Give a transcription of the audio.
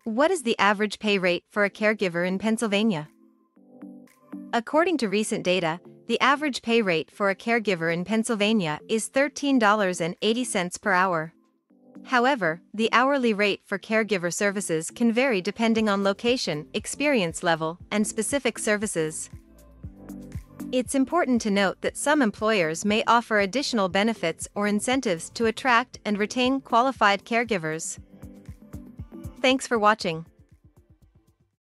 What is the average pay rate for a caregiver in Pennsylvania? According to recent data, the average pay rate for a caregiver in Pennsylvania is $13.80 per hour. However, the hourly rate for caregiver services can vary depending on location, experience level, and specific services. It's important to note that some employers may offer additional benefits or incentives to attract and retain qualified caregivers. Thanks for watching.